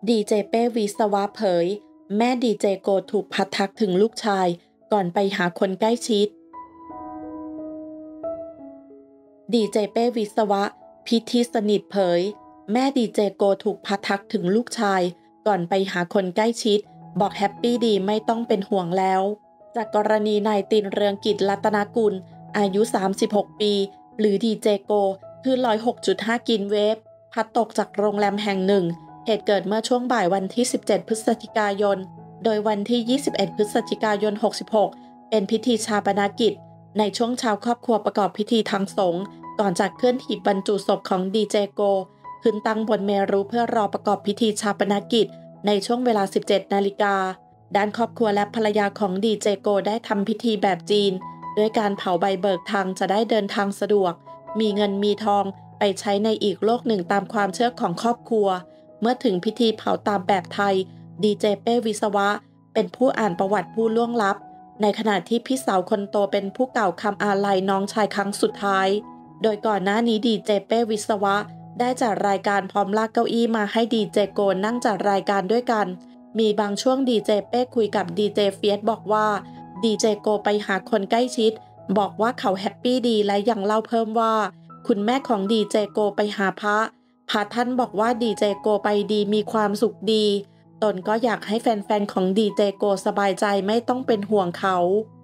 ดีเจเป้วิศวะเผยแม่ดีเจโกถูกพัดทักถึงลูกชายก่อนไปหาคนใกล้ชิดดีเจเป้วิศวะพิธีสนิทเผยแม่ดีเจโกถูกพัดทักถึงลูกชายก่อนไปหาคนใกล้ชิดบอกแฮปปี้ดีไม่ต้องเป็นห่วงแล้วจากกรณีนายตินเรืองกิจรัตนกุลอายุ36ปีหรือดีเจโกคือลอย 6.5 กินเวฟพัดตกจากโรงแรมแห่งหนึ่งเหตุเกิดเมื่อช่วงบ่ายวันที่17พฤศจิกายนโดยวันที่21พฤศจิกายน66เป็นพิธีชาปนกิจในช่วงเช้าครอบครัวประกอบพิธีทางสงฆ์ก่อนจากเคลื่อนหีบบรรจุศพของดีเจโกขึ้นตั้งบนเมรุเพื่อรอประกอบพิธีชาปนกิจในช่วงเวลา 17 นาฬิกาด้านครอบครัวและภรรยาของดีเจโกได้ทำพิธีแบบจีนด้วยการเผาใบเบิกทางจะได้เดินทางสะดวกมีเงินมีทองไปใช้ในอีกโลกหนึ่งตามความเชื่อของครอบครัวเมื่อถึงพิธีเผาตามแบบไทยดีเจเป้วิศวะเป็นผู้อ่านประวัติผู้ล่วงลับในขณะที่พี่สาวคนโตเป็นผู้กล่าวคำอาลัยน้องชายครั้งสุดท้ายโดยก่อนหน้านี้ดีเจเป้วิศวะได้จัดรายการพร้อมลากเก้าอี้มาให้ดีเจโกนั่งจัดรายการด้วยกันมีบางช่วงดีเจเป้คุยกับดีเจเฟียสบอกว่าดีเจโกไปหาคนใกล้ชิดบอกว่าเขาแฮปปี้ดีและยังเล่าเพิ่มว่าคุณแม่ของดีเจโกไปหาพระท่านบอกว่าดีเจโกไปดีมีความสุขดีตนก็อยากให้แฟนๆของดีเจโกสบายใจไม่ต้องเป็นห่วงเขา